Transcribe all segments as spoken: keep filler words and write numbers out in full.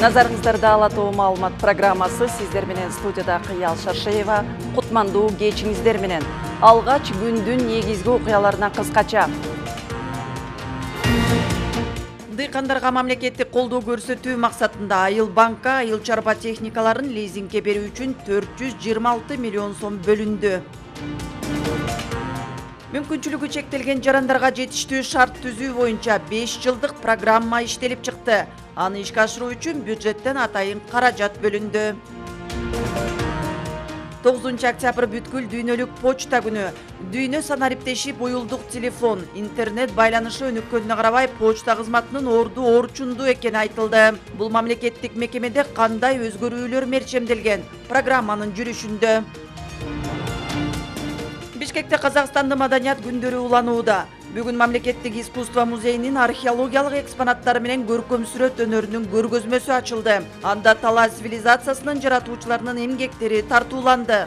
Назарыңыздарда Ала Тоо маалымат программасы сиздер менен студияда Кыял Шаршеева, кутмандуу кечиңиздер менен. Алгач күндүн негизги окуяларына кыскача. Дыйкандарга мамлекеттик колдоо көрсөтүү максатында Айыл банка айыл чарба техникаларын лизингке берүү үчүн төрт жүз жыйырма алты миллион сом бөлүндү. Мүмкүнчүлүгү чектелген жарандарга жетиштүү шарт түзүү боюнча беш жылдык программа иштелип чыкты. Аны ишке ашыруу үчүн бюджеттен атайын каражат бөлүндү. тогузунчу октябрь бүткүл дүйнөлүк почта күнү. Дүйнө санариптеши буюлдук телефон, интернет байланышы өнүккөнүнө карабай почта кызматынын орду орчундуу экени айтылды. Бул мамлекеттик мекемеде кандай өзгөрүүлөр мерчемделген? Программанын жүрүшүндө. Бишкекте Казакстандын маданият күндөрү уланууда. Бүгүн мамлекеттик искусство музейинин археологиялык экспонаттары менен көркөм сүрөт өнөрүнүн көргөзмөсү ачылды. Анда талаа цивилизациясынын жаратуучуларынын эмгектери тартууланды.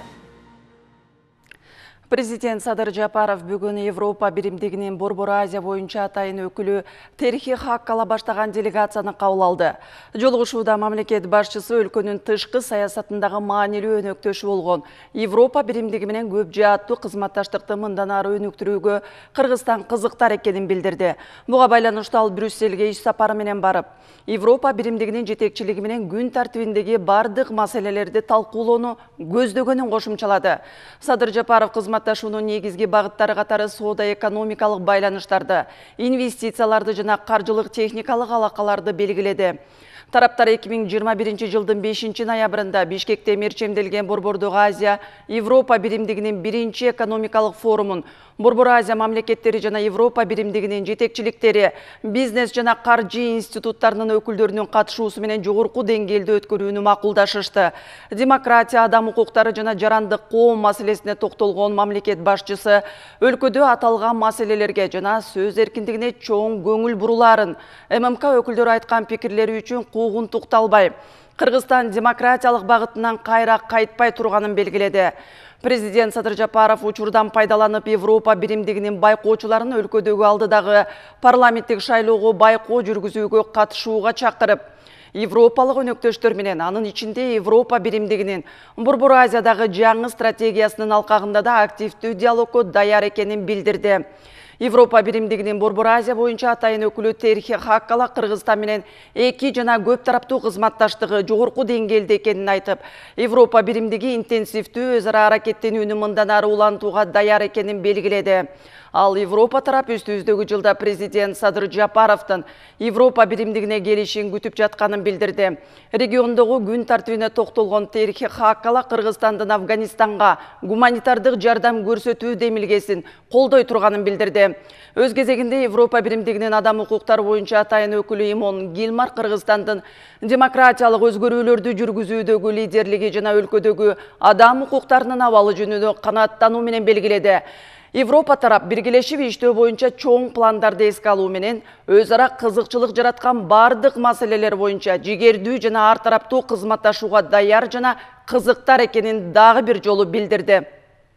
Президент Садыр Жапаров бүгүн Европа биримдигинин Борбор Азия боюнча атайын өкүлү Терхи Хаккала баштаган делегацияны кабыл алды. Жолугушууда мамлекет башчысы өлкөнүн тышкы саясатындагы маанилүү өнөктөшү болгон Европа биримдиги менен көп жааттуу кызматташтыкты мындан ары өнүктүрүүгө Кыргызстан кызыктар экенин билдирди. Буга байланыштуу ал Брюссельге иш сапары менен барып, Европа биримдигинин жетекчилиги менен күн тартибиндеги бардык маселелерди талкуулоону көздөгөнүн кошумчалады. Садыр Жапаров кызматташуунун негизги багыттары катары соода экономикалык байланыштарды, инвестицияларды жана каржылык техникалык алакаларды белгиледи. Тараптар эки миң жыйырма биринчи жылдын бешинчи ноябрында Бишкекте мерчемделген Борбордук Азия Европа биримдигинин биринчи экономикалык форумун Борбор Азия мамлекеттери жана Европа биримдигинин жетекчиликтери, бизнес жана каржы институттарынын өкүлдөрүнүн катышуусу менен жогорку деңгээлде өткөрүүнү макулдашышты. Демократия, адам укуктары жана жарандык коом маселесине токтолгон мамлекет башчысы өлкөдө аталган маселелерге жана сөз эркиндигине чоң көңүл бурулаарын, ММК өкүлдөрү айткан пикирлери үчүн куугун тукталбай, Кыргызстан демократиялык багытынан кайра кайтпай турганын белгиледи. Президент Садыр Жапаров учурдан пайдаланып Европа биримдигинин байкоочуларын өлкөдөгү алдыдагы парламенттик шайлоого байкоо жүргүзүүгө катышууга чакырып, Европалык өнөктөштөр менен, анын ичинде Европа биримдигинин Борбор Азиядагы жаңы стратегиясынын алкагында да активдүү диалогго даяр экенин билдирди. Европа биримдигинин Борбор Азия боюнча атайын өкүлү Терхи Хаккала Кыргызстан менен эки жана көп тараптуу кызматташтыгы жогорку деңгээлде экенин айтып, Европа биримдиги интенсивдүү өз ара аракеттенүүнү мындан ары улантууга даяр экенин белгиледи. Ал Европа тарап үстүбүздөгү жылда президент Садыр Жапаровдун Европа биримдигине келишин күтүп жатканын билдирди. Региондогу күн тартибине токтолгон Терхи Хаккала Кыргызстандын Афганистанга гуманитардык жардам көрсөтүү демилгесин колдой турганын билдирди. Өз кезегинде Европа биримдигинин адам укуктары боюнча атайын өкүлү Имон Гилмар Кыргызстандын демократиялык өзгөрүүлөрдү жүргүзүүдөгү лидерлиги жана өлкөдөгү адам укуктарынын абалы жөнүндө канааттануу менен белгиледи. Европа тарап биргелешип иштөө боюнча чоң пландарды эске алуу менен өз ара кызыкчылык жараткан бардык маселелер боюнча жигердүү жана ар тараптуу кызматташууга даяр жана кызыктар экенин дагы бир жолу билдирди.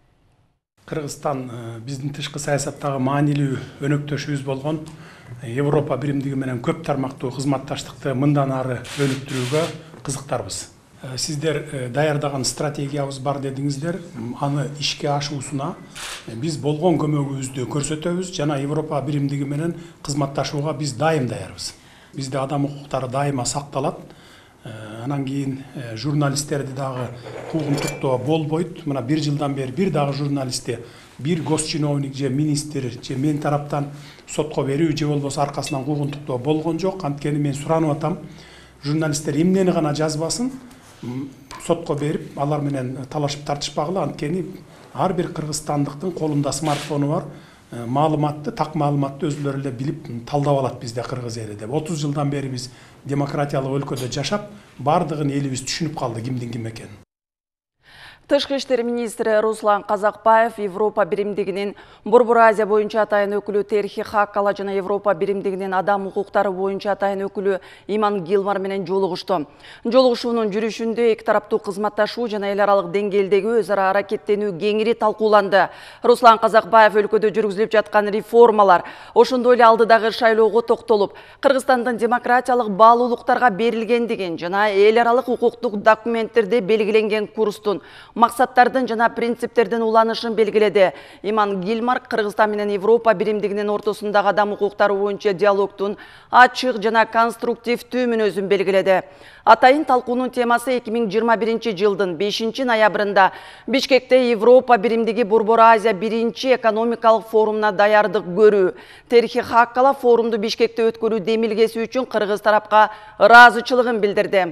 Кыргызстан биздин тышкы саясаттагы маанилүү өнөктөшүбүз болгон Европа биримдиги менен көп тармактуу кызматташтыкты мындан ары өнүктүрүүгө кызыктарбыз. Сиздер даярдаган стратегиябыз бар дедиңиздер, аны ишке ашуусуна биз болгон көмөгүбүздү көрсөтөбүз жана Европа биримдиги менен кызматташууга биз дайым даярбыз. Бизде адам укуктары дайыма сакталат. Анан кийин журналисттерди дагы куугунтуктоо болбойт. Мына бир жылдан бери бир дагы журналистти бир госчиновник же министр же мен тараптан сотко берүү же болбосо аркасынан куугунтуктоо болгон жок. Анткени мен суранып атам, журналисттер эмнени гана жазбасын, сотко берип, алар менен талашып тартышпагыла. Анткени ар бир кыргызстандыктын колунда смартфону бар, маалыматты, так маалыматты өзүлөрү эле билип талдап алат бизде кыргыз эли деп. отуз жылдан бери биз демократиялык өлкөдө жашап, бардыгын элибиз түшүнүп калды кимдин ким экенин. Тышкы иштер министри Руслан Казакбаев Европа биримдигинин Борбор Азия боюнча атайын өкүлү Терхи Хаккала жана Европа биримдигинин адам укуктары боюнча атайын өкүлү Иман Гилмар менен жолугушту. Жолугушуунун жүрүшүндө эки тараптуу кызматташуу жана эл аралык деңгээлдеги өз ара аракеттенүү кеңири талкууланды. Руслан Казакбаев өлкөдө жүргүзүлүп жаткан реформалар, ошондой эле алдыдагы шайлоого токтолуп, Кыргызстандын демократиялык баалуулуктарга берилгендигин жана эл аралык укуктук документтерде белгиленген курстун, максаттардын жана принциптердин уланышын белгиледи. Иман Гилмар Кыргызстан менен Европа биримдигинин ортосундагы адам укуктары боюнча диалогтун ачык жана конструктивдүү мүнөзүн белгиледи. Атайын талкуунун темасы эки миң жыйырма биринчи жылдын бешинчи ноябрында Бишкекте Европа биримдиги Борбор Азия биринчи экономикалык форумуна даярдык көрүү. Терхи Хаккала форумду Бишкекте өткөрүү демилгеси үчүн кыргыз тарапка ыраазычылыгын билдирди.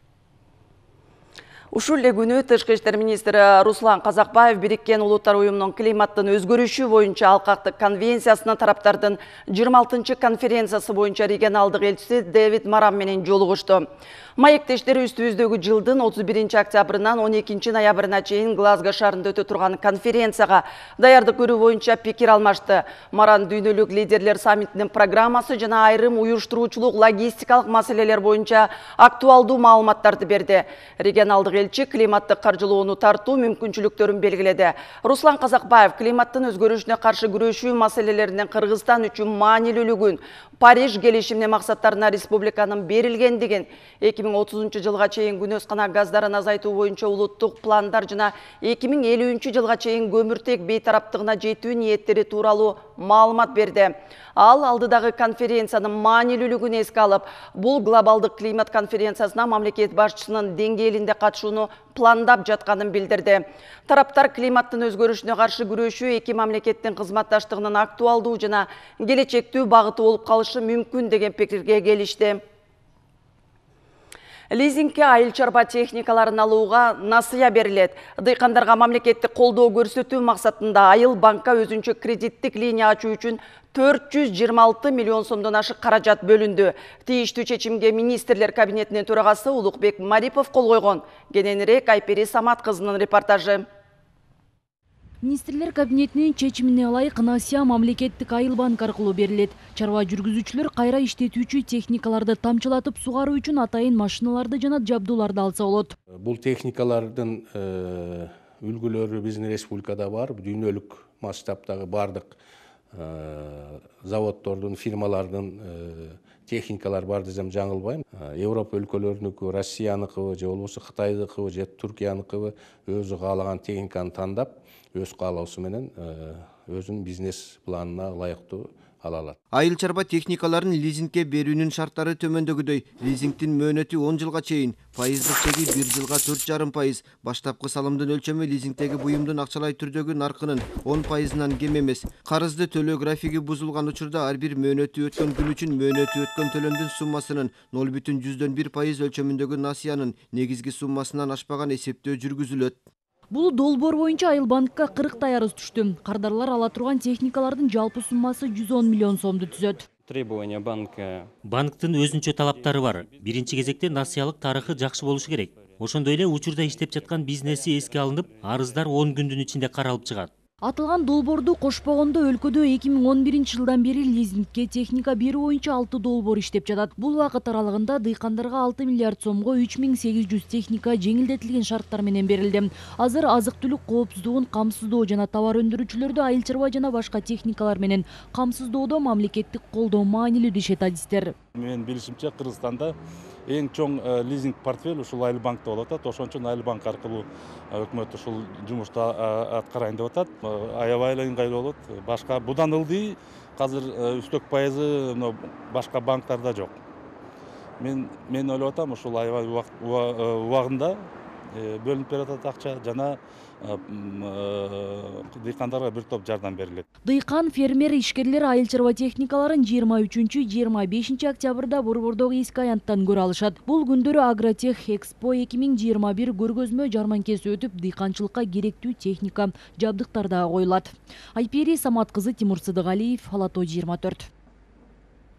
Ушул эле күнү Тышкы иштер министри Руслан Казакбаев Бириккен Улуттар уюмунун климаттын өзгөрүшү боюнча алкактык конвенциясына тараптардын жыйырма алтынчы конференциясы боюнча регионалдык элчиси Дэвид Марам менен жолугушту. Маектештери үстүбүздөгү жылдын отуз биринчи октябрынан он экинчи ноябрына чейин Глазго шаарында өтө турган конференцияга даярдык көрүү боюнча пикир алмашты. Маран дүйнөлүк лидерлер саммитинин программасы жана айрым уюштуруучулук логистикалык маселелер боюнча актуалдуу маалыматтарды берди. Регионалдык элчи климаттык каржылоону тартуу мүмкүнчүлүктөрүн белгиледи. Руслан Казакбаев климаттын өзгөрүшүнө каршы күрөшүү маселелеринин Кыргызстан үчүн маанилүүлүгүн, Париж келишиминин максаттарына республиканын берилгендигин, эки миң отузунчу жылга чейин күнөс кана газдарын азайтуу боюнча улуттук пландар жана эки миң элүүнчү жылга чейин көмүртек бейтараптыгына жетүү ниеттери тууралуу маалымат берди. Ал алдыдагы конференциянын маанилүүлүгүн эске алып, бул глобалдык климат конференциясына мамлекет башчысынын деңгээлинде катышууну пландап жатканын билдирди. Тараптар климаттын өзгөрүшүнө каршы күрөшүү эки мамлекеттин кызматташтыгынын актуалдуу жана келечектүү багыты болуп калышы мүмкүн деген пикирге келишти. Лизингке айыл чарба техникаларын алууга насыя берилет. Дыйкандарга мамлекеттик колдоо көрсөтүү максатында Айыл банкка өзүнчө кредиттик линия ачуу үчүн төрт жүз жыйырма алты миллион сомдон ашык каражат бөлүндү. Тийиштүү чечимге министрлер кабинетинин төрагасы Улукбек Марипов кол койгон. Кененирээк Айпери Самат кызынын репортажы. Министрлер кабинетинин чечимине ылайык насыя мамлекеттик Айыл банк аркылуу берилет. Чарба жүргүзүүчүлөр кайра иштетүүчү техникаларды тамчылатып сугаруу үчүн атайын машиналарды жана жабдууларды алса болот. Бул техникалардын үлгүлөрү биздин республикада бар, дүйнөлүк масштабтагы бардык заводдордун, фирмалардын техникалар бар десем жаңылбайм. Европа өлкөлөрүнүкү, Россияныкыбы, же болбосо Кытайдыкыбы, же Түркияныкыбы өзү каалаган техниканы тандап, өз каалоосу менен өзүнүн бизнес планына ылайыктуу ала алат. Айыл чарба техникаларын лизингке берүүнүн шарттары төмөндөгүдөй. Лизингдин мөөнөтү он жылга чейин, пайыздык чеги бир жылга төрт жарым пайыз. Баштапкы салымдын өлчөмү лизингдеги буюмдун акчалай түрдөгү наркынын он пайызынан кем эмес. Карызды төлөө графиги бузулган учурда ар бир мөөнөтү өткөн күн үчүн мөөнөтү өткөн төлөмдүн суммасынын ноль бүтүн жүздөн бир пайыз өлчөмүндөгү насыянын негизги суммасынан ашпаган эсептөө жүргүзүлөт. Бул долбоор боюнча Айыл банкка кырктай арыз түштү. Кардарлар ала турган техникалардын жалпы суммасы жүз он миллион сомду түзөт. Требования банка. Банктын өзүнчө талаптары бар. Биринчи кезекте насыялык тарыхы жакшы болушу керек. Ошондой эле учурда иштеп жаткан бизнеси эске алынып, арыздар он күндүн ичинде каралып чыгат. Атылган долбоорду кошпогондо өлкөдө эки миң он биринчи жылдан бери лизингке техника берүү боюнча алты долбоор иштеп жатат. Бул убакыт аралыгында дыйкандарга алты миллиард сомго үч миң сегиз жүз техника жеңилдетилген шарттар менен берилди. Азыр азык-түлүк коопсуздугун камсыздоо жана товар өндүрүүчүлөрдү айыл чарба жана башка техникалар менен камсыздоодо мамлекеттик колдоо маанилүү дешет адистер. Менин билишимче Кыргызстанда эң чоң лизинг портфель ушул Айыл банкта болуп атат. Ошон үчүн Айыл банк аркылуу өкмөт ушул жумушту аткарайын деп атат. Аябай эле ыңгайлуу болот. Башка будан ылдый азыр үстөк пайызы башка банктарда жок. Мен мен ойлоп атам, ушул аябай убагында бөлүнүп берет акча жана дыйкандарга бир топ жардам берилет. Дыйкан, фермер, ишкерлер айыл чарба техникаларын жыйырма үчүнчү — жыйырма бешинчи октябрда Борбордогу эски аянттан көрө алышат. Бул күндөрү Агротех Экспо эки миң жыйырма бир көргөзмө жарманкеси өтүп, дыйканчылыкка керектүү техника, жабдыктар да коюлат. Айпери Самат кызы, Тимур Сыдыгалиев, Ала Тоо жыйырма төрт.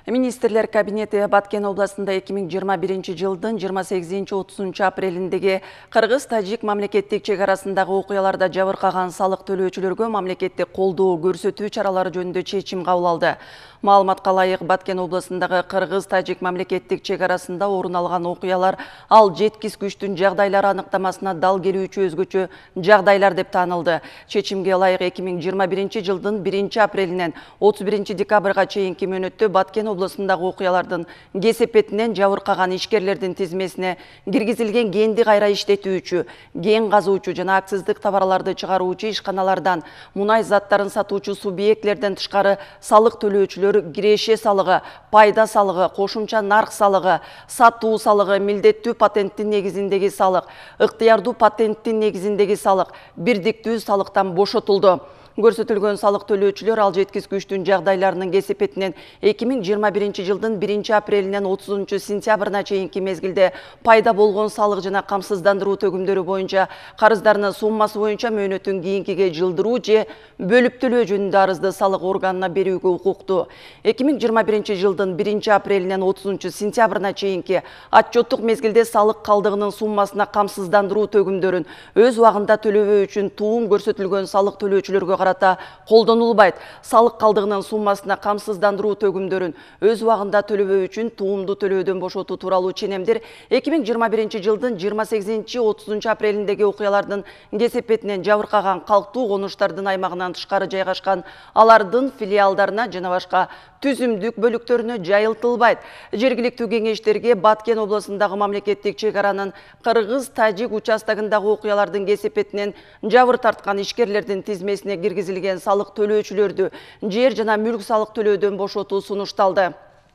Министрлер кабинети Баткен областында эки миң жыйырма биринчи жылдын жыйырма сегизинчи отузунчу апрелиндеги Кыргыз-Тажик мамлекеттик чек арасындагы окуяларда жабыркаган салык төлөөчүлөргө мамлекеттик колдоо көрсөтүү чаралары жөнүндө чечим кабыл алды. Маалыматка ылайык, Баткен областындагы Кыргыз-Тажик мамлекеттик чек арасында орун алган окуялар ал жеткизгүчтүн жагдайлары аныктамасына дал келүүчү өзгөчө жагдайлар деп таанылды. Чечимге ылайык эки миң жыйырма биринчи жылдын биринчи апрелинен отуз биринчи декабрга чейинки мөөнөттө Баткен областындагы окуялардын кесепетинен жабыркаган ишкерлердин тизмесине киргизилген кенди кайра иштетүүчү, кен казуучу жана акциздик товарларды чыгаруучу ишканалардан, мунай заттарын сатуучу субъектлерден тышкары салык төлөөчүлөр киреше салыгы, пайда салыгы, кошумча нарк салыгы, сатуу салыгы, милдеттүү патенттин негизиндеги салык, ыктыярдуу патенттин негизиндеги салык, бирдиктүү салыктан бошотулду. Көрсөтүлгөн салык төлөөчүлөр ал жеткизгүчтүн жагдайларынын кесепетинен эки миң жыйырма биринчи жылдын биринчи апрелинен отузунчу сентябрына чейинки мезгилде пайда болгон салык жана камсыздандыруу төгүмдөрү боюнча карыздарынын суммасы боюнча мөөнөтүн кийинкиге жылдыруу же бөлүп төлөө жөнүндө арызды салык органына берүүгө укуктуу. эки миң жыйырма биринчи жылдын биринчи апрелинен отузунчу сентябрына чейинки отчеттук мезгилде салык калдыгынын суммасына камсыздандыруу төгүмдөрүн өз убагында төлөбөө үчүн туун көрсөтүлгөн салык төлөөчүлөргө карата колдонулбайт. Салык калдыгынын суммасына камсыздандыруу төгүмдөрүн өз убагында төлөбөө үчүн туумду төлөөдөн бошотуу тууралуу ченемдер эки миң жыйырма биринчи жылдын жыйырма сегизинчи отузунчу апрелиндеги окуялардын кесепетинен жабыркаган калктуу конуштардын аймагынан тышкары жайгашкан алардын филиалдарына жана башка түзүмдүк бөлүктөрүнө жайылтылбайт. Жергиликтүү кеңештерге Баткен областындагы мамлекеттик чек аранын Кыргыз-Тажик участогундагы окуялардын кесепетинен жабыр тарткан ишкерлердин тизмесине киргизилген салык төлөөчүлөрдү жер жана мүлк салык төлөөдөн бошотуу сунушталды.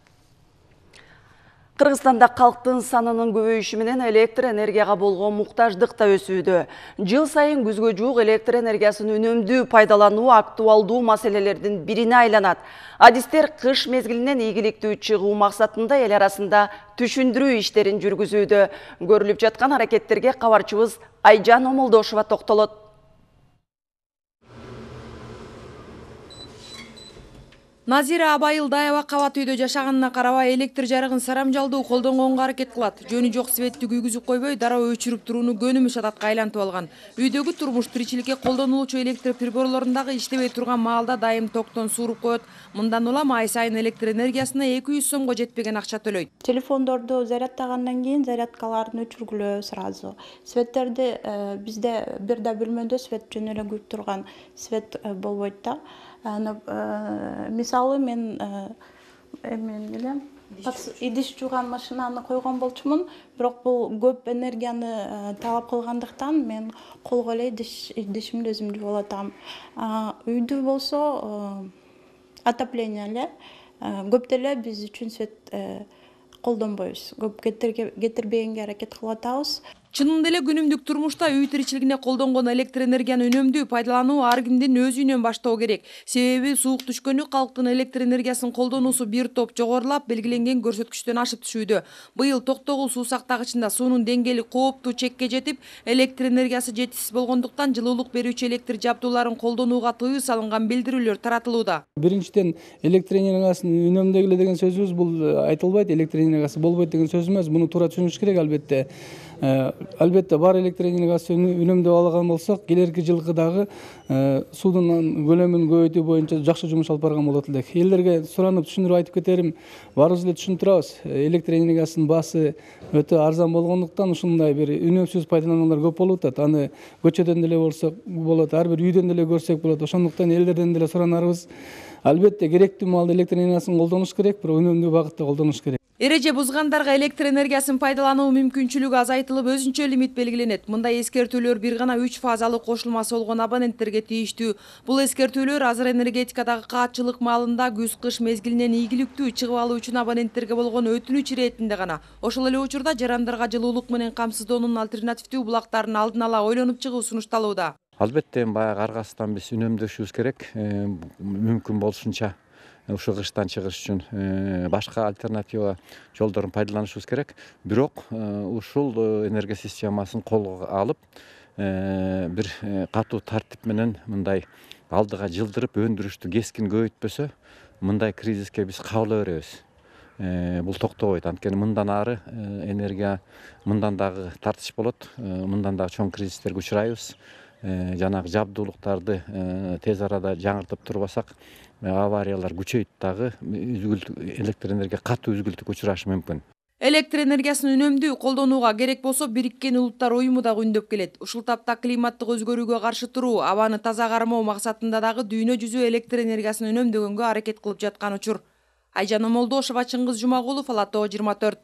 Кыргызстанда калктын санынын көбөйүшү менен электр энергияга болгон муктаждык да өсүүдө. Жыл сайын күзгө жуук электр энергиясын үнөмдүү пайдалануу актуалдуу маселелердин бирине айланат. Адистер кыш мезгилинен ийгиликтүү чыгуу максатында эл арасында түшүндүрүү иштерин жүргүзүүдө. Көрүлүп жаткан аракеттерге кабарчыбыз Айжан Омолдошова токтолот. Назира Абайыл дайыба кабат үйдө жашаганына карабай электр жарыгын сарамжалдуу колдонгонго аракет кылат. Жөнү жок светти күйгүзүп койбой, дароо өчүрүп турууну көнүмүш адатка айлантып алган. Үйдөгү турмуш тиричиликке колдонулуучу электр приборлорундагы иштебей турган маалда дайым токтон сууруп коет. Мындан улам ай сайын электр энергиясына эки жүз сомго жетпеген акча төлөйт. Телефондорду зарядтагандан кийин зарядкаларын өчүргүлө сразу. Светтерди бизде бир да бөлмөдө свет жөн эле күйүп турган свет болбойт да. Мисалы мен идиш жууган машинаны койгон болчумун, бирок бул көп энергияны талап кылгандыктан мен колго эле идишимди өзүм жууп алатам. Үйдү болсо отопление эле көп деле биз үчүн свет колдонбойбуз. Көп кетирбегенге аракет кылып атабыз. Чынында эле күнүмдүк турмушта үй тиричилигине колдонгон электр энергияны үнөмдүү пайдалануу ар кимдин өз үйүнөн баштоо керек. Себеби суук түшкөнү калктын электр энергиясын колдонуусу бир топ жогорулап, белгиленген көрсөткүчтөн ашып түшүүдө. Быйыл Токтогул суу сактагычында суунун деңгээли кооптуу чекке жетип, электр энергиясы жетишсиз болгондуктан жылуулук берүүчү электр жабдууларын колдонууга тыюу салынган билдирүүлөр таратылууда. Биринчиден электр энергиясын үнөмдөгүлө деген сөзүбүз бул айтылбайт, электр энергиясы болбойт деген сөз эмес. Муну туура түшүнүш керек элбетте. Албетте бар электр энергиясын үнөмдөп алган болсок, келерки жылкы дагы суудун көлөмүн көбөйтүү боюнча жакшы жумуш алып барган болот элек. Элдерге суранып түшүндүрүп айтып кетерим, баарыбыз эле түшүнүп турабыз. Электр энергиясынын баасы өтө арзан болгондуктан ушундай бир үнөмсүз пайдалануулар көп болуп атат. Аны көчөдөн деле болсок болот, ар бир үйдөн деле көрсөк болот. Ошондуктан элдерден деле суранарыбыз, албетте керектүү маалда электр энергиясын колдонуш керек, бирок үнөмдүү багытта колдонуш керек. Эреже бузгандарга электр энергиясын пайдалануу мүмкүнчүлүгү азайтылып, өзүнчө лимит белгиленет. Мындай эскертүүлөр бир гана үч фазалык кошулмасы болгон абоненттерге тийиштүү. Бул эскертүүлөр азыр энергетикадагы каатчылык маалында күз-кыш мезгилинен ийгиликтүү чыгып алуу үчүн абоненттерге болгон өтүнүч иретинде гана. Ошол эле учурда жарандарга жылуулук менен камсыздоонун альтернативдүү булактарын алдын ала ойлонуп чыгуу сунушталууда. Албетте баягы аргасынан биз үнөмдөшүбүз керек, мүмкүн болушунча ушу кыштан чыгыш үчүн башка альтернатива жолдорун пайдаланышыбыз керек. Бирок ушул энергия системасын колго алып, бир катуу тартип менен мындай алдыга жылдырып өндүрүштү кескин көбөйтпөсө, мындай кризиске биз кабыла беребиз. бул токтобойт. Анткени мындан ары энергия мындан дагы тартыш болот, мындан дагы чоң кризистерге учурайбыз. Жанагы жабдуулуктарды тез арада жаңыртып турбасак, авариялар күчөйүп дагы электр энергия катуу үзгүлтүккө учурашы мүмкүн. Электр энергиясын үнөмдүү колдонууга керек болсо Бириккен Улуттар уюму дагы үндөп келет. Ушул тапта климаттык өзгөрүүгө каршы туруу, абаны таза кармоо максатында дагы дүйнө жүзү электр энергиясын үнөмдөгөнгө аракет кылып жаткан учур. Айжан Молдошева, Чыңгыз Жумагулов, Алато жыйырма төрт.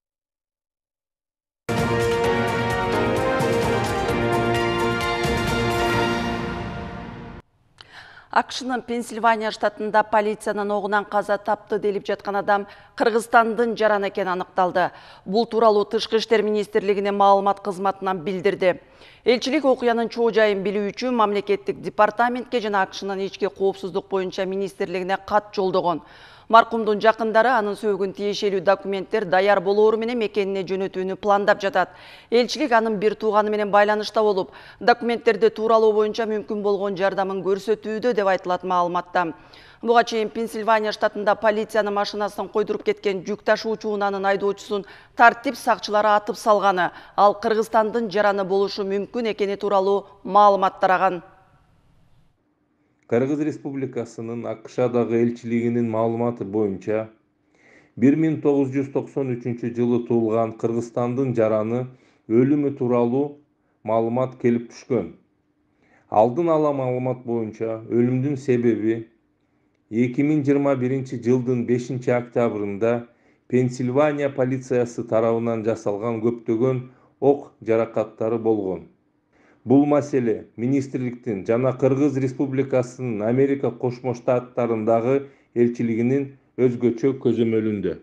Акшнын Пенсильвания штатында полициянын огунан каза тапты делип жаткан адам Кыргызстандын жараны экени аныкталды. Бул тууралуу Тышкы иштер министрлигинин маалымат кызматынан билдирди. Элчилик окуянын чоо жайын билүү үчүн мамлекеттик департаментке жана Акшнын ички коопсуздук боюнча министрлигине кат жолдогон. Маркумдун жакындары анын сөөгүн тиешелүү документтер даяр болоору менен мекенине жөнөтүүнү пландап жатат. Элчилик анын бир тууганы менен байланышта болуп, документтерди тууралоо боюнча мүмкүн болгон жардамын көрсөтүүдө деп айтылат маалыматта. Буга чейин Пенсильвания штатында полициянын машинасын койдуруп кеткен жүк ташуучу унаанын айдоочусун тартип сакчылары атып салганы, ал Кыргызстандын жараны болушу мүмкүн экени тууралуу маалымат тараган. Кыргыз Республикасынын Акшадагы элчилигинин маалыматы боюнча бир миң тогуз жүз токсон үчүнчү жылы туулган Кыргызстандын жараны өлүмү тууралуу маалымат келип түшкөн. Алдын ала маалымат боюнча өлүмдүн себеби эки миң жыйырма биринчи жылдын бешинчи октябрында Пенсильвания полициясы тарабынан жасалган көптөгөн ок жаракаттары болгон. Бул маселе министрликтин жана Кыргыз Республикасынын Америка Кошмо Штаттарындагы элчилигинин өзгөчө көзөмөлүндө.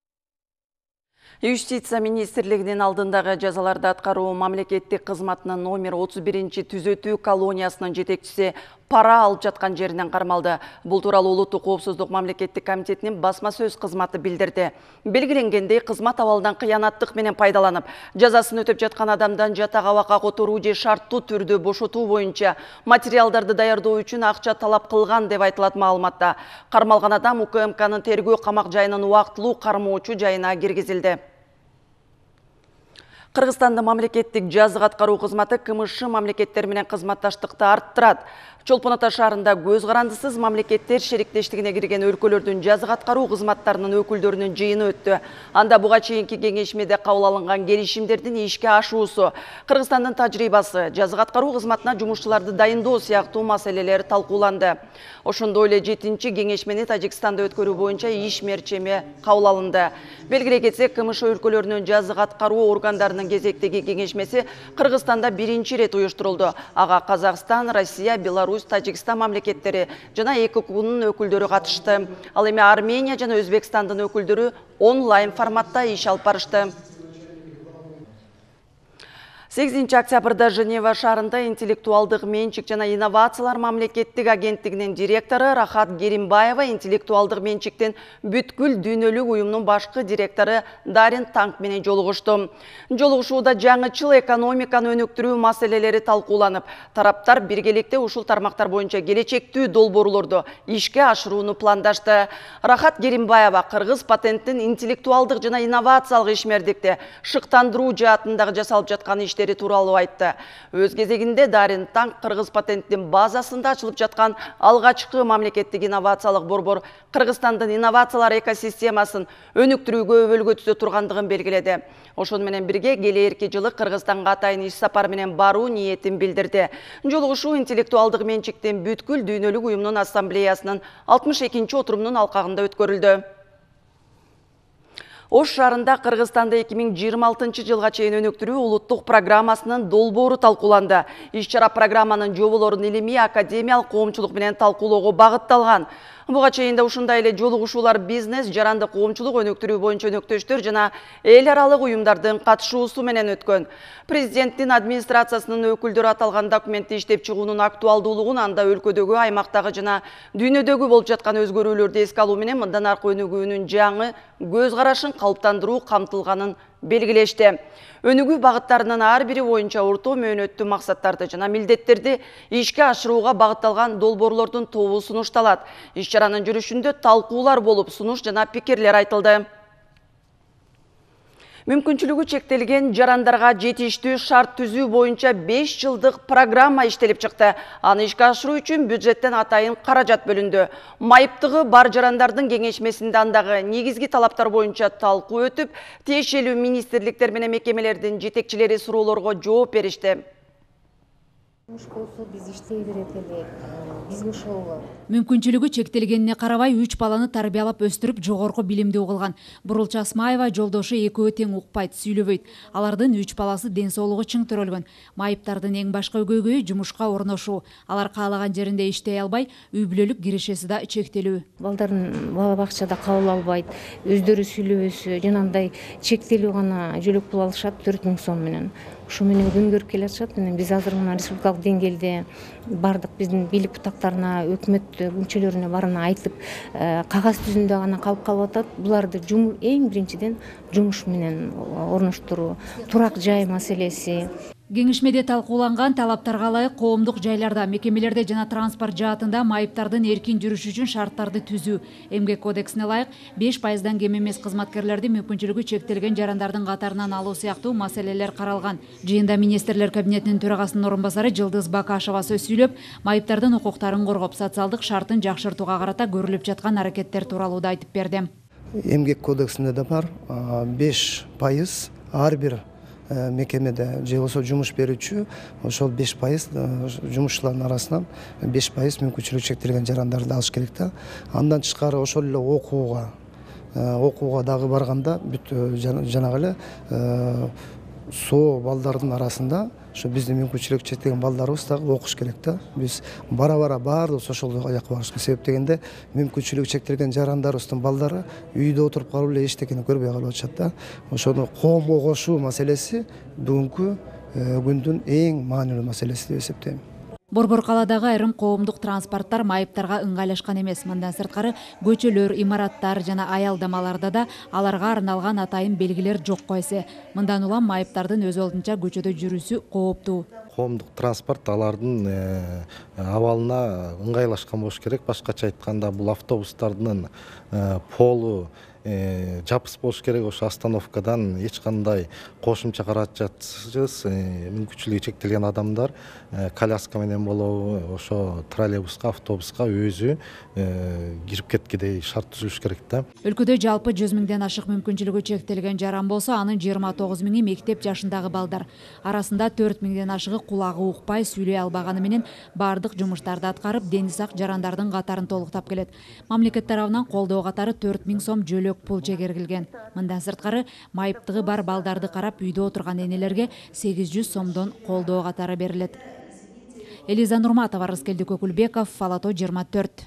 Юстиция министрлигинин алдындагы жазаларды аткаруу мамлекеттик кызматынын номер отуз биринчи түзөтүү колониясынын жетекчиси пара алып жаткан жеринен кармалды. Бул тууралуу Улуттук коопсуздук мамлекеттик комитетинин басма сөз кызматы билдирди. Белгиленгендей, кызмат абалдан кыянаттык менен пайдаланып, жазасын өтөп жаткан адамдан жатак абакка которуу же шарттуу түрдө бошотуу боюнча материалдарды даярдоо үчүн акча талап кылган деп айтылат маалыматта. Кармалган адам У К М К'нын тергөө камак жайынын убактылуу кармоочу жайына киргизилди. Кыргызстандын мамлекеттик жазык аткаруу кызматы КМШ мамлекеттер менен кызматташтыкты арттырат. Чолпон Ата шаарында көз карандысыз мамлекеттер шериктештигине кирген өлкөлөрдүн жазык аткаруу кызматтарынын өкүлдөрүнүн жыйыны өттү. Анда буга чейинки кеңешмеде кабыл алынган келишимдердин ишке ашуусу, Кыргызстандын тажрыйбасы, жазык аткаруу кызматына жумушчуларды дайындоо сыяктуу маселелер талкууланды. Ошондой эле жетинчи кеңешмени Тажикстанда өткөрүү боюнча иш мерчеме кабыл алынды. Белгилей кетсек, КМШ өлкөлөрүнүн жазык аткаруу органдарынын кезектеги кеңешмеси Кыргызстанда биринчи рет уюштурулду. Ага Казакстан, Россия, Беларусь, Тажикстан мамлекеттери жана эки укугунун өкүлдөрү катышты. Ал эми Армения жана Өзбекстандын өкүлдөрү онлайн форматта иш алып барышты. сегизинчи октябрда Женева шаарында интеллектуалдык менчик жана инновациялар мамлекеттик агенттигинин директору Рахат Керимбаева интеллектуалдык менчиктин бүткүл дүйнөлүк уюмунун башкы директору Дарин Танк менен жолугушту. Жолугушууда жаңычыл экономиканы өнүктүрүү маселелери талкууланып, тараптар биргеликте ушул тармактар боюнча келечектүү долбоорлорду ишке ашырууну пландашты. Рахат Керимбаева Кыргыз патенттин интеллектуалдык жана инновациялык ишмердикти шыктандыруу жаатындагы жасалып жаткан иште тууралуу айтты. Өз кезегинде Дарин Танк Кыргыз патенттин базасында ачылып жаткан алгачкы мамлекеттик инновациялык борбор Кыргызстандын инновациялар экосистемасын өнүктүрүүгө өбөлгө тургандыгын белгиледи. Ошону менен бирге келээрки жылы Кыргызстанга атайын иш сапар менен баруу ниетин билдирди. Жолугушуу интеллектуалдык менчиктин бүткүл дүйнөлүк уюмунун ассамблеясынын алтымыш экинчи отурумунун алкагында өткөрүлдү. Ош шаарында Кыргызстанда эки миң жыйырма алтынчы жылга чейин өнүктүрүү улуттук программасынын долбоору талкууланды. Иш-чара программанын жоболорун илимий академиялык коомчулук менен талкуулоого багытталган. Буга чейин да ушундай эле жолугушуулар бизнес, жарандык коомчулук өнүктүрүү боюнча өнөктөштөр жана эл аралык уюмдардын катышуусу менен өткөн. Президенттин администрациясынын өкүлдөрү аталган документти иштеп чыгуунун актуалдуулугун, анда өлкөдөгү, аймактагы жана дүйнөдөгү болуп жаткан өзгөрүүлөрдү эске алуу менен мындан аркы өнүгүүнүн жаңы көз карашын калыптандыруу камтылганын белгилешти. Өнүгүү багыттарынын ар бири боюнча орто мөөнөттүү максаттарды жана милдеттерди ишке ашырууга багытталган долбоорлордун тобу сунушталат. Иш-чаранын жүрүшүндө талкуулар болуп, сунуш жана пикирлер айтылды. Мүмкүнчүлүгү чектелген жарандарга жетиштүү шарт түзүү боюнча беш жылдык программа иштелип чыкты. Аны ишке ашыруу үчүн бюджеттен атайын каражат бөлүндү. Майыптыгы бар жарандардын кеңешмесинде андагы негизги талаптар боюнча талкуу өтүп, тиешелүү министрликтер менен мекемелердин жетекчилери суроолорго жооп беришти. Мүмкүнчүлүгү чектелгенине карабай үч баланы тарбиялап өстүрүп жогорку билимдүү кылган. Бурулча Асмаева жолдошу экөө тең укпайт, сүйлөбөйт. Алардын үч баласы ден соолугу чың төрөлгөн. Майыптардын эң башкы көйгөйү жумушка орношуу. Алар каалаган жеринде иштей албай, үй бүлөлүк кирешеси да чектелүү. Балдарын бала бакчада кабыл албайт, өздөрү сүйлөбөсү, жанагындай чектелүү гана жөлөк пул алышат төрт миң сом менен. Ушу менен күн көрүп келе атышат. Биз азыр мына республикалык деңгээлде бардык биздин бийлик бутактарына, өкмөт мүчөлөрүнө барына айтып, кагаз жүзүндө гана калып калып атат. Буларды эң биринчиден жумуш менен орноштуруу, турак жай маселеси. Кеңешмеде талкууланган талаптарга ылайык коомдук жайларда, мекемелерде жана транспорт жаатында майыптардын эркин жүрүшү үчүн шарттарды түзүү. Эмгек кодексине ылайык беш пайыздан кем эмес кызматкерлерди мүмкүнчүлүгү чектелген жарандардын катарынан алуу сыяктуу маселелер каралган. Жыйында министрлер кабинетинин төрагасынын орун басары Жылдыз Бакашева сөз сүйлөп, майыптардын укуктарын коргоп, социалдык шартын жакшыртууга карата көрүлүп жаткан аракеттер тууралуу да айтып берди. Эмгек кодексинде да бар беш пайыз ар бир мекемеде же болбосо жумуш берүүчү ошол беш пайыз жумушчулардын арасынан беш пайыз мүмкүнчүлүгү чектелген жарандарды алыш керек да. Андан тышкары ошол эле окууга окууга дагы барганда бүт жанагы эле соо балдардын арасында ошо биздин мүмкүнчүлүгү чектелген балдарыбыз дагы окуш керек да. Биз бара-бара баардыгыбыз ошол жака барышыбыз. Себеп дегенде мүмкүнчүлүгү чектелген жарандарыбыздын балдары үйдө отуруп калып эле эчтекени көрбөй калып атышат да. Ошону коомго кошуу маселеси бүгүнкү күндүн эң маанилүү маселеси деп эсептейм. Борбор калаадагы айрым коомдук транспорттар майыптарга ыңгайлашкан эмес. Мындан сырткары көчөлөр, имараттар жана аялдамаларда да аларга арналган атайын белгилер жокко эсе. Мындан улам майыптардын өз олдунча көчөдө жүрүүсү кооптуу. Коомдук транспорт алардын абалына ыңгайлашкан болуш керек. Башкача айтканда бул автобустардын полу жапыс болуш керек. Ошо остановкадан эч кандай кошумча каражатсыз мүмкүнчүлүгү чектелген адамдар коляска менен болобу, ошо троллейбуска, автобуска өзү кирип кеткидей шарт түзүлүш керек да. Өлкөдө жалпы жүз миңден ашык мүмкүнчүлүгү чектелген жаран болсо, анын жыйырма тогуз миңи мектеп жашындагы балдар. Арасында төрт миңден ашыгы кулагы укпай, сүйлөй албаганы менен бардык жумуштарды аткарып, дени сак жарандардын катарын толуктап келет. Мамлекет тарабынан колдоо катары төрт миң сом жөлөк пул чегергилген. Мындан сырткары майыптыгы бар балдарды карап үйдө отурган энелерге сегиз жүз сомдон колдоо катары берилет. Элиза Нурматова, Рыскелди Көкүлбеков, Фалато жыйырма төрт.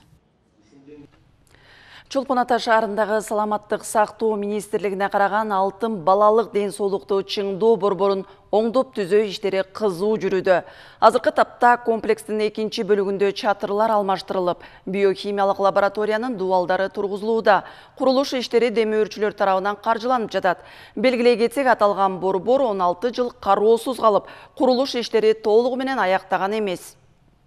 Чолпон Ата шаарындагы саламаттык сактоо министрлигине караган алтын балалык ден соолукту чыңдоо борборун оңдоп түзөө иштери кызуу жүрүүдө. Азыркы тапта комплекстин экинчи бөлүгүндө чатырлар алмаштырылып, биохимиялык лабораториянын дубалдары тургузулууда. Курулуш иштери демөөрчүлөр тарабынан каржыланып жатат. Белгилей кетсек, аталган борбор он алты жыл кароосуз калып, курулуш иштери толугу менен аяктаган эмес.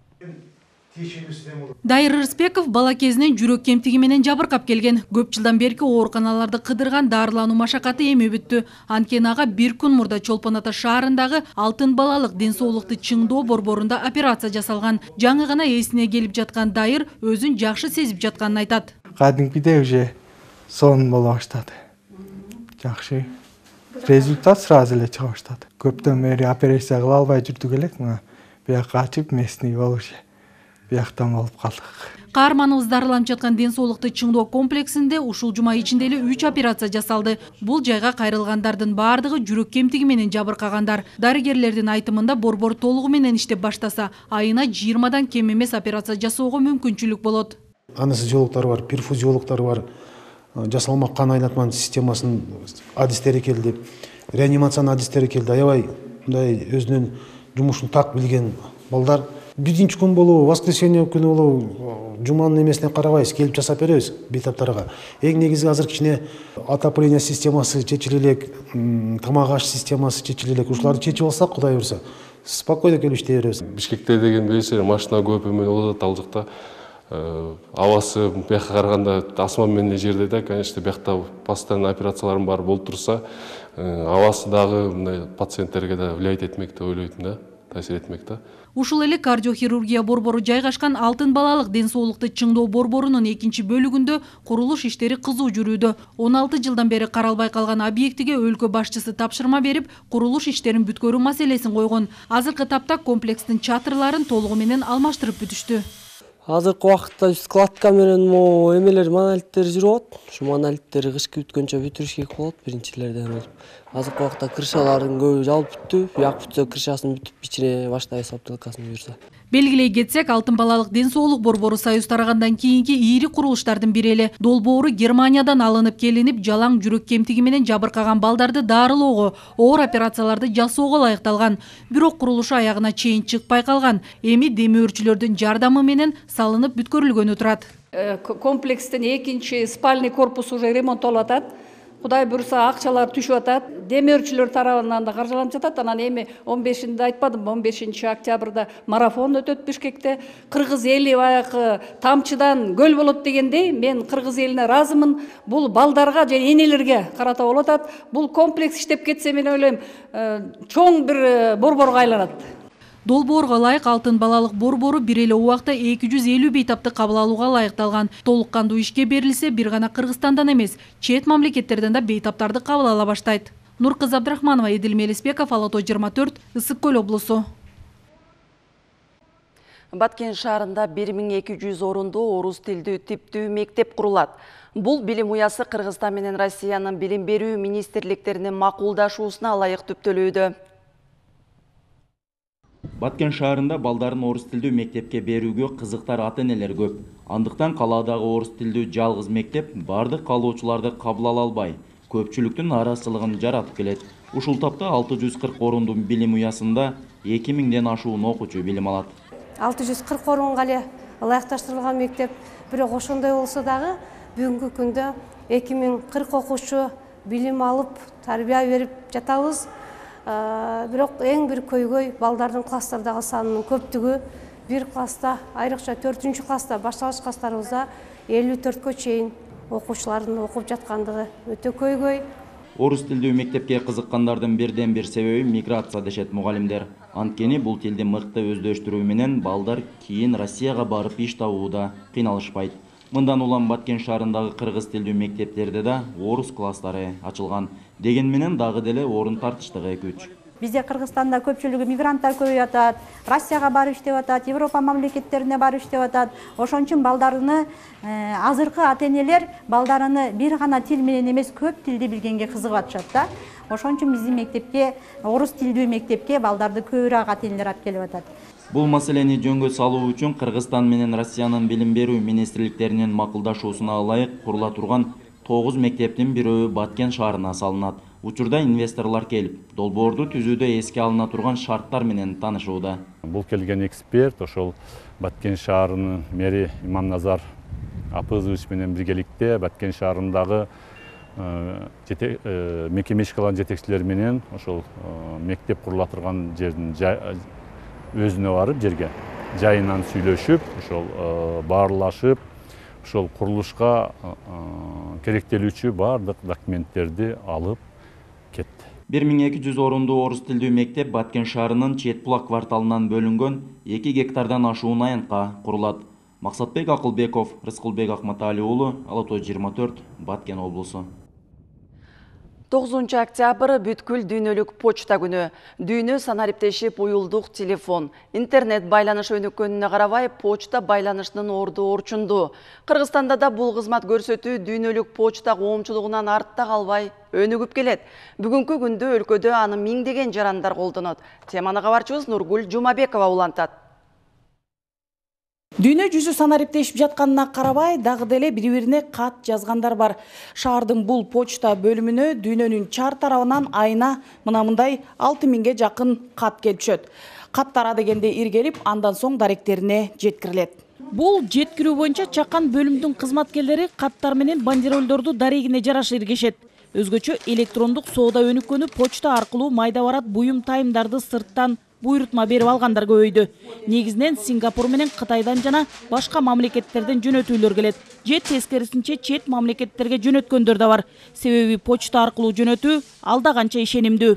Дайыр Рыспеков бала кезинен жүрөк кемтиги менен жабыркап келген. Көп жылдан берки ооруканаларды кыдырган, дарылануу машакаты эми бүттү. Анткени ага бир күн мурда Чолпон Ата шаарындагы алтын балалык ден соолукту чыңдоо борборунда операция жасалган. Жаңы гана эсине келип жаткан Дайыр өзүн жакшы сезип жатканын айтат. Кадимкидей уже сон боло баштады. Жакшы. Результат сразу эле чыга баштады. Көптөн бери операция кыла албай жүрдүк элек, мына бияка ачып местный болушу. Бияктан болуп калдык. Каарманыбыз дарыланып жаткан ден соолукту чыңдоо комплексинде ушул жума ичинде эле үч операция жасалды. Бул жайга кайрылгандардын баардыгы жүрөк кемтиги менен жабыркагандар. Дарыгерлердин айтымында борбор толугу менен иштеп баштаса, айына жыйырмадан кем эмес операция жасоого мүмкүнчүлүк болот. Анестезиологдор бар, перфузиологдор бар, жасалма кан айлатма системасынын адистери келди, реанимациянын адистери келди. Аябай мындай өзүнүн жумушун так билген балдар. Биринчи күн болобу, воскресенье күнү болобу, жуманын эмесине карабайбыз, келип жасап беребиз бейтаптарга. Эң негизи азыр кичине отопление системасы чечиле элек, тамак аш системасы чечиле элек. Ушуларды чечип алсак, Кудай буйрса, спокойно келип иштей беребиз. Бишкекте деген билесиз, машина көп эме болот, ал жакта Авасы бияққа қарағанда асман менен жерде да, конечно, бияқта постоянно операцияларым бар болып тұрса, авасы дағы мындай пациенттерге да влиять етмек деп ойлойдум да, таасир этмек да. Ушул эле кардиохирургия борбору жайгашкан алтын балалык ден соолукту чыңдоо борборунун экинчи бөлүгүндө курулуш иштери кызуу жүрүүдө. он алты жылдан бери каралбай калган объектиге өлкө башчысы тапшырма берип, курулуш иштерин бүткөрүү маселесин койгон. Азыркы тапта комплекстин чатырларын толугу менен алмаштырып бүтүштү. Азыркы убакытта складка менен мо эмелер монолиттер жүрүп атат. Ушу монолиттерди кышкы бүткөнчө бүтүрүш керек болот биринчилерден болуп. Азыркы убакытта крышалардын көбү жабылып бүттү. Бияк бүтсө крышасын бүтүп ичине баштай саптылкасын буюрса. Белгилей кетсек, алтын балалык ден соолук борбору союз тарагандан кийинки ийри курулуштардын бири эле. Долбоору Германиядан алынып келинип, жалаң жүрөк кемтиги менен жабыркаган балдарды дарылоого, оор операцияларды жасоого ылайыкталган. Бирок курулушу аягына чейин чыкпай калган. Эми демөөрчүлөрдүн жардамы менен салынып бүткөрүлгөнү турат. Комплекстин экинчи спальный корпусу уже ремонттолуп атат. Кудай буюрса акчалар түшүп атат. Демөөрчүлөр тарабынан да каржыланып жатат. Анан эми он бешинде айтпадым, он бешинчи октябрда марафон өтөт Бишкекте. Кыргыз эли баягы тамчыдан көл болот дегендей, мен кыргыз элине ыраазымын. Бул балдарга жана энелерге карата болуп атат. Бул комплекс иштеп кетсе, мен ойлойм, чоң бир борборго айланат. Долбоорго ылайык алтын балалык борбору бир эле убакта эки жүз элүү бейтапты кабыл алууга ылайыкталган. Толук кандуу ишке берилсе, бир гана Кыргызстандан эмес, чет мамлекеттерден да бейтаптарды кабыл ала баштайт. Нуркызы Абдрахманова, Эдил Мелисбеков, Ала-Тоо жыйырма төрт, Ысык Көл облусу. Баткен шаарында бир миң эки жүз орундуу орус тилдүү типтүү мектеп курулат. Бул билим уясы Кыргызстан менен Россиянын билим берүү министрликтеринин макулдашуусуна ылайык түптөлүүдө. Баткен шаарында балдарын орус тилдүү мектепке берүүгө кызыктар ата-энелер көп. Андыктан калаадагы орус тилдүү жалгыз мектеп бардык калуучуларды кабыл ала албай, көпчүлүктүн нараазычылыгын жаратып келет. Ушул тапта алты жүз кырк орундуу билим уясында эки миңден ашуун окуучу билим алат. алты жүз кырк орунга эле ылайыкташтырылган мектеп, бирок ошондой болсо дагы бүгүнкү күндө эки миң кырк окуучу билим алып, тарбия берип жатабыз. Бирок эң бир көйгөй балдардын класстардагы санынын көптүгү. Бир класста, айрыкча төртүнчү класста, башталгыч класстарыбызда элүү төрткө чейин окуучулардын окуп жаткандыгы өтө көйгөй. Орус тилдүү мектепке кызыккандардын бирден бир себеби миграция дешет мугалимдер. Анткени бул тилди мыкты өздөштүрүү менен балдар кийин Россияга барып иш табууда кыйналышпайт. Мындан улам Баткен шаарындагы кыргыз тилдүү мектептерде да орус класстары ачылган. Деген менен дагы деле орун тартыштыгы эки үч. Бизде Кыргызстанда көпчүлүгү мигранттар көбөйүп атат, Россияга барып иштеп атат, Европа мамлекеттерине барып иштеп атат. Ошон үчүн балдарыны азыркы ата-энелер балдарыны бир гана тил менен эмес көп тилди билгенге кызыгып атышат да. Ошон үчүн биздин мектепке, орус тилдүү мектепке балдарды көбүрөөк ата-энелер алып келип атат. Бул маселени жөнгө салуу үчүн Кыргызстан менен Россиянын билим берүү министрликтеринин макулдашуусуна ылайык курула турган тогуз мектептин бирөө Баткен шаарына салынат. Учурда инвесторлор келип, долбоорду түзүүдө эске алына турган шарттар менен таанышууда. Бул келген эксперт ошол Баткен шаарынын мэри Имамназар Апызович менен биргеликте Баткен шаарындагы мекеме ишке алган жетекчилер менен ошол мектеп курула турган жердин өзүнө барып жерге жайынан сүйлөшүп, ошол баарлашып, ошол курулушка керектелүүчү бардык документтерди алып кетти. бир миң эки жүз орундуу орус тилдүү мектеп Баткен шаарынын Четбулак кварталынан бөлүнгөн эки гектардан ашуун аянтка курулат. Максатбек Акылбеков, Рыскылбек Акматали уулу, Ала-Тоо жыйырма төрт, Баткен облусу. тогузунчу октябрь бүткүл дүйнөлүк почта күнү. Дүйнө санариптешип уюлдук телефон, интернет байланыш өнүккөнүнө карабай, почта байланышынын орду орчунду. Кыргызстанда да бул кызмат көрсөтүү дүйнөлүк почта коомчулугунан артта калбай өнүгүп келет. Бүгүнкү күндө өлкөдө аны миңдеген жарандар колдонот. Теманы кабарчыбыз Нургүл Жумабекова улантат. Дүйнө жүзү санариптешип жатканына карабай, дагы деле бири-бирине кат жазгандар бар. Шаардын бул почта бөлүмүнө дүйнөнүн чар тарабынан айына мына мындай алты миңге жакын кат келип түшөт. Каттар адегенде иргелип, андан соң даректерине жеткирилет. Бул жеткирүү боюнча чакан бөлүмдүн кызматкерлери каттар менен бандеролдорду дарегине жараша иргешет. Өзгөчө электрондук соода өнүккөнү почта аркылуу майда барат буюм тайымдарды сырттан буйрутма берип алгандар көбөйдү. Негизинен Сингапур менен Кытайдан жана башка мамлекеттерден жөнөтүүлөр келет. Же тескерисинче чет мамлекеттерге жөнөткөндөр да бар. Себеби почта аркылуу жөнөтүү алда канча ишенимдүү.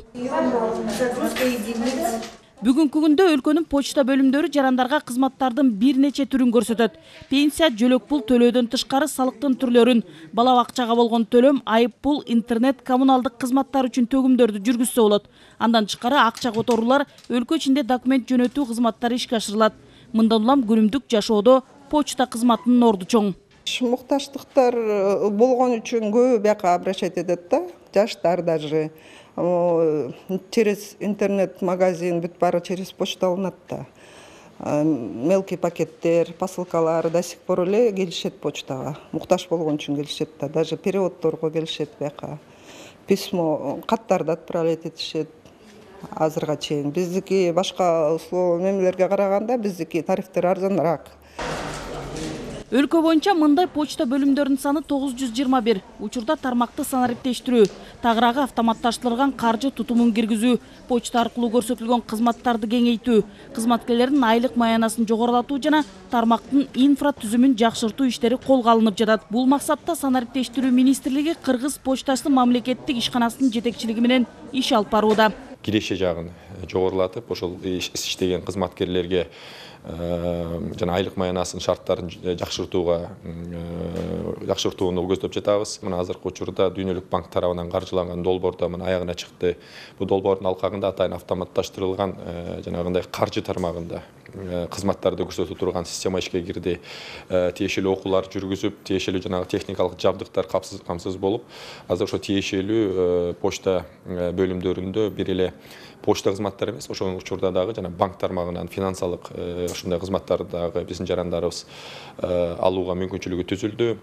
Бүгүнкү күндө өлкөнүн почта бөлүмдөрү жарандарга кызматтардын бир нече түрүн көрсөтөт. Пенсия, жөлөк пул төлөөдөн тышкары салыктын түрлөрүн, бала бакчага болгон төлөм, айып пул, интернет, коммуналдык кызматтар үчүн төгүмдөрдү жүргүзсө болот. Андан тышкары акча которуулар, өлкө ичинде документ жөнөтүү кызматтары ишке ашырылат. Мындан улам күнүмдүк жашоодо почта кызматынын орду чоң. Мукташтыктар болгон үчүн көбү бияка обращать этет да, жаштар даже. Через интернет-магазин бүт бары через почта алынат да. Мелкий пакеттер, посылкалар до сих пор эле келишет почтага. Мукташ болгон үчүн келишет да. Даже переводторго келишет бияка. Письмо, каттарды отправлять этишет азырга чейин. Биздики башка условия мемлекеттерге караганда биздики тарифтер арзаныраак. Өлкө боюнча мындай почта бөлүмдөрүнүн саны тогуз жүз жыйырма бир. Учурда тармакты санариптештирүү, тагыраагы автоматташтырылган каржы тутумун киргизүү, почта аркылуу көрсөтүлгөн кызматтарды кеңейтүү, кызматкерлердин айлык маянасын жогорулатуу жана тармактын инфратүзүмүн жакшыртуу иштери колго алынып жатат. Бул максатта санариптештирүү министрлиги Кыргыз почтасы мамлекеттик ишканасынын жетекчилиги менен иш алып барууда. Киреше жагын жогорулатып, ошол иштеген кызматкерлерге жана айлык маянасын шарттарын жакшыртууга жакшыртууну көздөп жатабыз. Мына азыркы учурда Дүйнөлүк банк тарабынан каржыланган долбоор да мына аягына чыкты. Бул долбоордун алкагында атайын автоматташтырылган жанагындай каржы тармагында кызматтарды көрсөтө турган система ишке кирди. Тиешелүү окуулар жүргүзүп, тиешелүү жанагы техникалык жабдыктар камсыз болуп, азыр ошо тиешелүү почта бөлүмдөрүндө бир эле почта кызматтары эмес, ошол учурда дагы жана банк тармагынан финансалык ушундай кызматтарды дагы биздин жарандарыбыз алууга мүмкүнчүлүгү түзүлдү.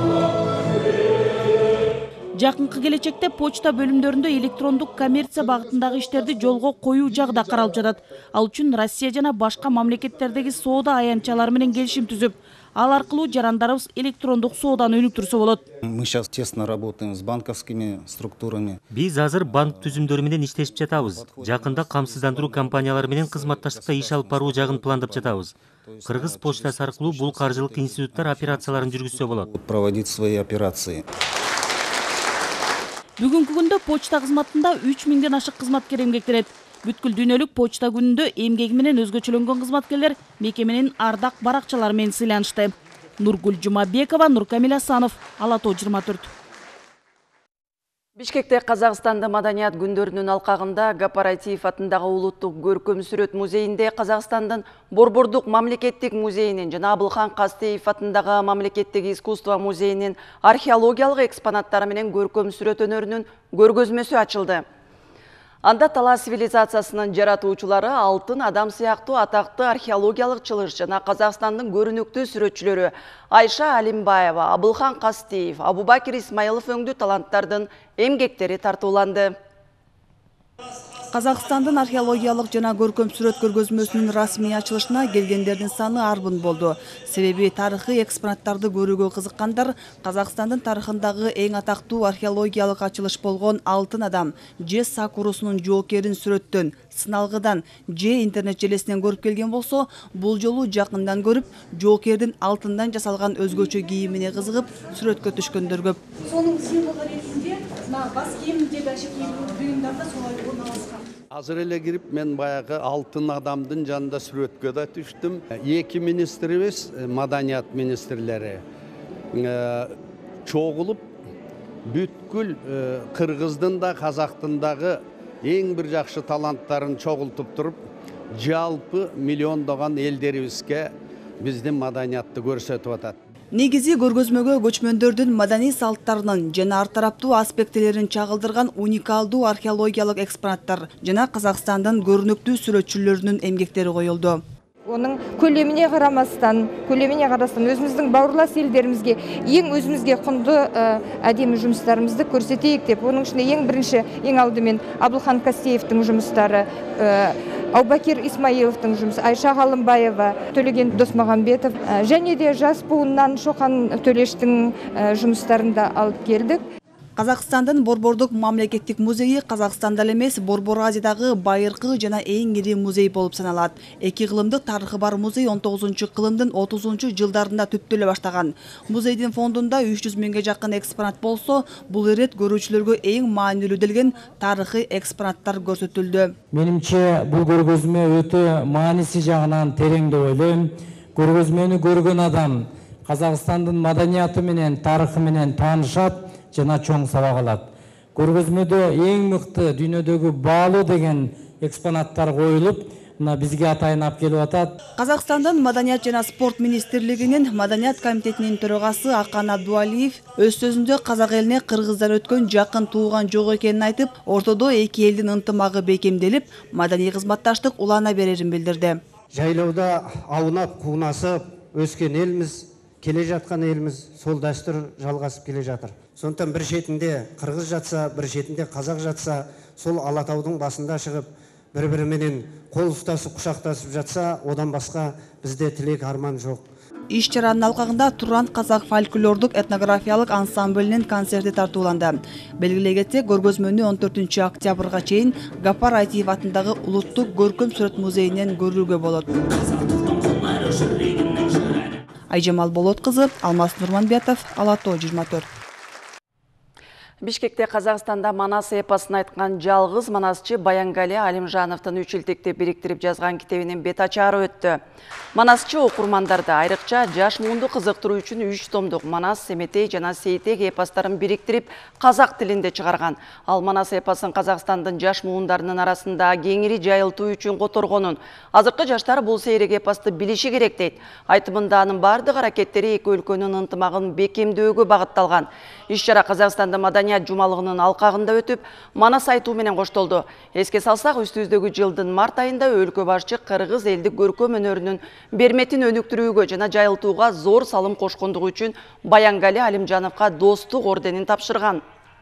Жакынкы келечекте почта бөлүмдөрүндө электрондук коммерция багытындагы иштерди жолго коюу жагы да каралып жатат. Ал үчүн Россия жана башка мамлекеттердеги соода аянтчалары менен келишим түзүп, ал аркылуу жарандарыбыз электрондук сооданы өнүктүрсө болот. Мы сейчас тесно работаем с банковскими структурами. Биз азыр банк түзүмдөрү менен иштешип жатабыз. Жакында камсыздандыруу компаниялары менен кызматташтыкта иш алып баруу жагын пландап жатабыз. Кыргыз почтасы аркылуу бул каржылык институттар операцияларын жүргүзсө болот. Проводить свои операции. Бүгүнкү күндө почта кызматында үч миңден ашык кызматкер эмгектенет. Бүткүл дүйнөлүк почта күнүндө эмгеги менен өзгөчөлөнгөн кызматкерлер мекеменин ардак баракчалары менен сыйланышты. Нургүл Жумабекова, Нуркамил Асанов, Ала Тоо жыйырма төрт. Бишкекте Казакстанды маданият күндөрүнүн алкагында Гапаратиев атындагы улуттук көркөм сүрөт музейинде Казакстандын Борбордук мамлекеттик музейинин жана Абылхан Кастеев атындагы мамлекеттик искусство музейинин археологиялык экспонаттары менен көркөм сүрөт өнөрүнүн көргөзмөсү ачылды. Анда Талас цивилизациясынын жаратуучулары алтын адам сыяктуу атактуу археологиялык чылыш жана Казакстандын көрүнүктүү сүрөтчүлөрү Айша Алимбаева, Абылхан Кастеев, Абубакир Исмаилов өңдүү таланттардын эмгектери тартууланды. Казакстандын археологиялык жана көркөм сүрөт көргөзмөсүнүн расмий ачылышына келгендердин саны арбын болду. Себеби тарыхый экспонаттарды көрүүгө кызыккандар Казакстандын тарыхындагы эң атактуу археологиялык ачылыш болгон Алтын адам же Сакурусунун жоокерин сүрөттөн, сыналгыдан же интернет желесинен көрүп келген болсо, бул жолу жакындан көрүп, жоокердин алтындан жасалган өзгөчө кийимине кызыгып, сүрөткө түшкөндөр көп. Сонун символу ретинде бас кийим же башка кийим буюмдарда солай орналаскан. Азыр эле кирип мен баягы алтын адамдын жанында сүрөткө да түштүм. Эки министрибиз, маданият министрлери чогулуп бүткүл Кыргыздын да Казактын дагы эң бир жакшы таланттарын чогултуп туруп, жалпы миллиондогон элдерибизге биздин маданиятты көрсөтүп атат. Негизи көргөзмөгө көчмөндөрдүн маданий салттарынын жана ар тараптуу аспектилерин чагылдырган уникалдуу археологиялык экспонаттар жана Казакстандын көрүнүктүү сүрөтчүлөрүнүн эмгектери коюлду. Onun көлемине карамастан, көлемине карастан өзүбүздүн бауырлас элдеримизге эң өзүбүзгө кунду адеми жумуштарыбызды көрсөтөйүк деп. Onun ичинде эң биринчи, эң алдымен Абылхан Кастеевдин жумуштары, Абубакир Исмаиловдун жумушу, Айша Алимбаева, Төлеген Досмагамбетов және де жас буыннан Шоқан Төлештин жумуштарын да алып келдик. Казакстандын Борбордук мамлекеттик музейи Казакстанда эмес Борбор Азиядагы байыркы жана эң ири музей болуп саналат. Эки кылымдык тарыхы бар музей он тогузунчу кылымдын отузунчу жылдарында түптөлө баштаган. Музейдин фондунда үч жүз миңге жакын экспонат болсо, бул ирет көрүүчүлөргө эң маанилүү делген тарыхый экспонаттар көрсөтүлдү. Менимче бул көргөзмө өтө мааниси жагынан терең деп ойлойм. Көргөзмөнү көргөн адам Казакстандын маданияты менен, тарыхы менен таанышат жана чоң сабак алат. Көргөзмөдө эң мыкты дүйнөдөгү баалуу деген экспонаттар коюлуп, мына бизге атайын алып келип атат. Казакстандын Маданият жана спорт министрлигинин Маданият комитетинин төрагасы Акан Абдуалиев өз сөзүндө казак элине кыргыздар өткөн жакын тууган жок экенин айтып, ортодо эки элдин ынтымагы бекемделип, маданий кызматташтык улана берерин билдирди. Жайлоодо аунап, куунасып өскөн элбиз, келе жаткан элбиз, сол дәстүр жалгасып келе жатыр. Сондықтан бір шетінде қырғыз жатса, бір шетінде қазақ жатса, сол Алатаудың басында шығып, бір-біріменен қол ұстасып, құшақтасып жатса, одан басқа бізде тілек арман жоқ. Иш чаранын алкагында Туран казак фольклордук этнографиялык ансамблинин концерти тартууланды. Белгилей кетсек, көргөзмөнү он төртүнчү октябрга чейин Гапар Айтиев атындагы Улуттук көркөм сүрөт музейинен көрүүгө болот. Айжамал Болот кызы, Алмаз Нурманбетов, Ала Тоо жыйырма төрт. Бишкекте Казакстанда Манас эпосын айткан жалгыз манасчы Баянгали Алимжановдун үч илтекти бириктирип жазган китебинин бет ачары өттү. Манасчы окурмандарды айрыкча жаш муунду кызыктыруу үчүн үч томдук Манас, Семетей жана Сейтек эпосторун бириктирип казак тилинде чыгарган. Ал Манас эпосын Казакстандын жаш муундарынын арасында кеңири жайылтуу үчүн которгонун, азыркы жаштар бул сейрек эпосту билиши керек дейт. Айтымында анын бардык аракеттери эки өлкөнүн ынтымагын бекемдөөгө багытталган. Иш-чара Казакстанда Маданият жумалыгынын алкагында өтүп, Манас айтуу менен коштолду. Эске салсак, үстүбүздөгү жылдын март айында өлкө башчы кыргыз элдик көркөм өнөрүнүн берметин өнүктүрүүгө жана жайылтууга зор салым кошкондугу үчүн Баянгали Алимжановго достук орденин тапшырган.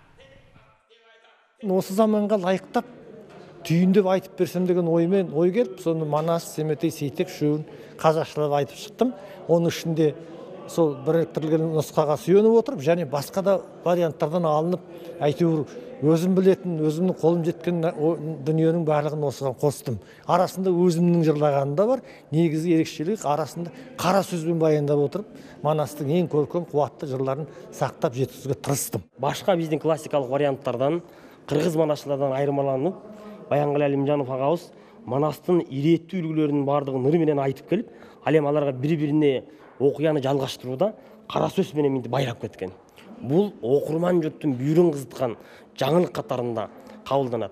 Осы заманга ылайыктап түйүндөп айтып берсем деген оймен ой келип, сону Манас, Семетей, Сейтек үшөүн казакчалап айтып чыктым. Онун ичинде сол бириктирилген нускага сүйөнүп отуруп, және басқа да варианттардан алынып, әйтеуір өзім білетін, өзімнің қолым жеткен дүниенің барлығын осыған қостым. Арасында өзімнің жырлағаны да бар, негізгі ерекшелік арасында қара сөзбен баяндап отырып, Манастың ең көркем қуатты жырларын сақтап жеткізуге тырыстым. Башқа біздің классикалық варианттардан, қырғыз манасшылардан айырмаланып, Баянгали Алимжанов ағауыз Манастың иретті үлгілерінің бардығын ырменен айтып келіп, алем аларға бір-біріне окуяны жалгаштырууда кара сөз менен менди байрап кеткен. Бул окурман жұрттың бүйрүн кызыткан жаңылык катарында кабылданат.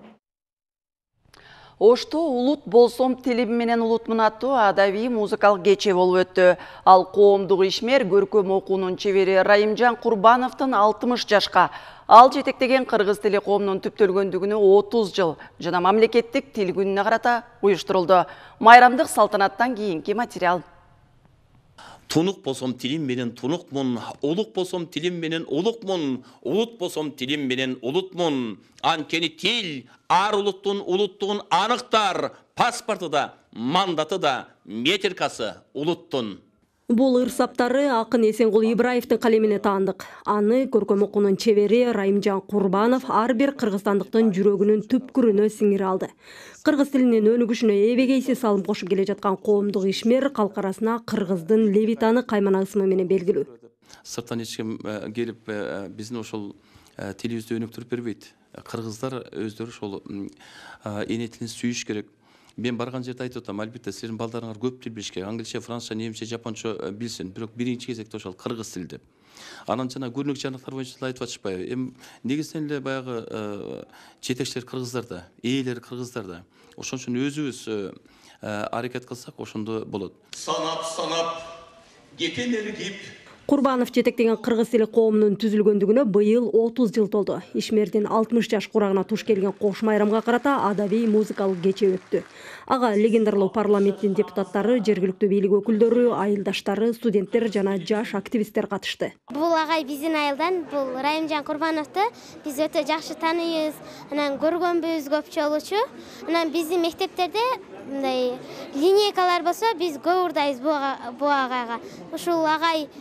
Ошто улут болсом тилим менен улутмун аттуу адабий музыкалык кече болуп өттү. Ал коомдук ишмер көркөм окуунун чебери Райымжан Курбановдун алтымыш жашка, ал жетектеген кыргыз тили коомунун түптөлгөндүгүнө отуз жыл жана мамлекеттик тил күнүнө карата уюштурулду. Майрамдык салтанаттан кийинки материал. Тунук болсом тилим менен тунукмун, улук болсом тилим менен улукмун, улут болсом тилим менен улутмун. Анткени тил ар улуттун улуттугун аныктар, паспорту да, мандаты да, метрикасы улуттун. Бул ырсаптары акын Эсенкул Ибраевдин калемине таандык. Аны көркөм окуунун чебери Райымжан Курбанов ар бир кыргызстандыктын жүрөгүнүн түпкүрүнө сиңире алды. Кыргыз тилинин өнүгүшүнө эбегейсиз салым кошуп келе жаткан коомдук ишмер калк арасына кыргыздын Левитаны каймана ысымы менен белгилүү. Сырттан эч ким келип биздин ошол тилибизди өнүктүрүп бербейт. Кыргыздар өздөрү ошол эне тилин сүйүш керек. Мен барган жерде айтып атам, албетте силердин балдарыңар көп тил билиш керек. Англисче, францча, немче, жапончо билсин. Бирок биринчи кезекте ошол кыргыз тилди. Анан жана көрүнүк жанактар боюнча айтып атышпайбы. Эми негизинен эле баягы жетекчилер кыргыздар да, ээлер кыргыздар да. Ошон үчүн өзүбүз аракет кылсак ошондо болот. Санап санап кетен эргип Курбанов жетектеген кыргыз тили коомунун түзүлгөндүгүнө быйыл отуз жыл толду. Ишмердин алтымыш жаш курагына туш келген кош майрамга карата адабий музыкалык кече өттү. Ага легендарлуу парламенттин депутаттары, жергиликтүү бийлик өкүлдөрү, айылдаштары, студенттер жана жаш активисттер катышты. Бул агай биздин айылдан, бул Райымжан Курбановду биз өтө жакшы тааныйбыз, анан көргөнбүз көп жолучу. Анан биздин мектептерде мындай линейкалар болсо, биз көп урдайбыз бул агайга. Ушул агай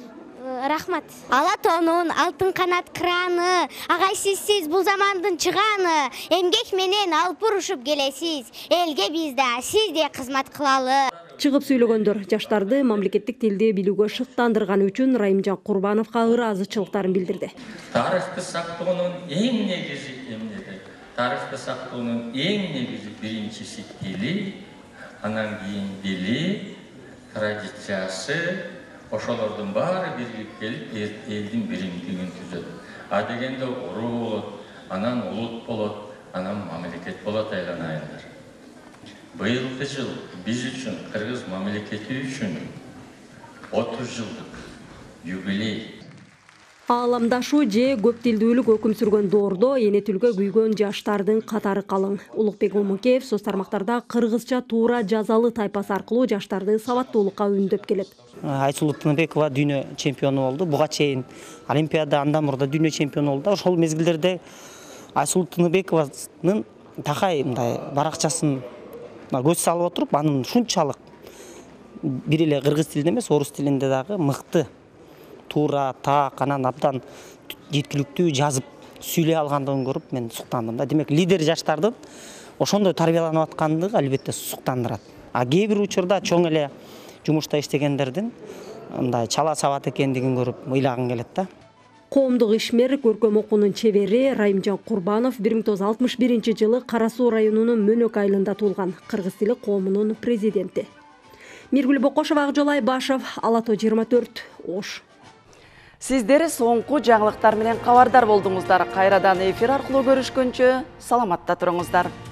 рахмат. Ала тонун, алтын канат краны, агайсыз сиз бул замандын чыганы, эмгек менен алып урушуп келесиз, элге биз да сиз де кызмат кылалы. Чыгып сүйлөгөндөр жаштарды мамлекеттик тилди билүүгө шыктандырганы үчүн Райымжан Курбановго ыраазычылыктарын билдирди. Тарыхты сактоонун эң негизи эмнеде? Тарыхты сактоонун эң негизи биринчиси тили, анан кийин дили, традициясы, ошолордун баары биригип келип элдин биримдигин түзөт. А дегенде уруу болот, анан улут болот, анан мамлекет болот айланайындар. Быйылкы жыл биз үчүн, кыргыз мамлекети үчүн отуз жылдык юбилей. Ааламдашуу же көп тилдүүлүк өкүм сүргөн доордо эне тилге күйгөн жаштардын катары калың. Улукбек Омукеев соц тармактарда кыргызча туура жазалы тайпасы аркылуу жаштарды сабаттуулукка үндөп келет. Айсулуу Тыныбекова дүйнө чемпиону болду. Буга чейин Олимпиада андан мурда дүйнө чемпиону болду. Ошол мезгилдерде Айсулуу Тыныбекованын такай мындай баракчасын көз салып отуруп, анын шунчалык бир эле кыргыз тилинде эмес, орус тилинде дагы мыкты, туура, так, анан абдан жеткиликтүү жазып сүйлөй алгандыгын көрүп мен суктандым да. Демек, лидер жаштардын ошондой тарбияланып аткандыгы албетте суктандырат. А кээ бир учурда чоң эле жумушта иштегендердин мындай чала сабат экендигин көрүп ыйлагым келет да. Коомдук ишмер, көркөм окуунун чебери Райымжан Курбанов бир миң тогуз жүз алтымыш биринчи жылы Кара Суу районунун Мөнөк айылында туулган, кыргыз тили коомунун президенти. Миргүл Бокошова, Акжол Айбашев, Ала тоо жыйырма төрт, Ош. Сиздер соңку жаңылыктар менен кабардар болдуңуздар. Кайрадан эфир аркылуу көрүшкөнчө саламатта туруңуздар.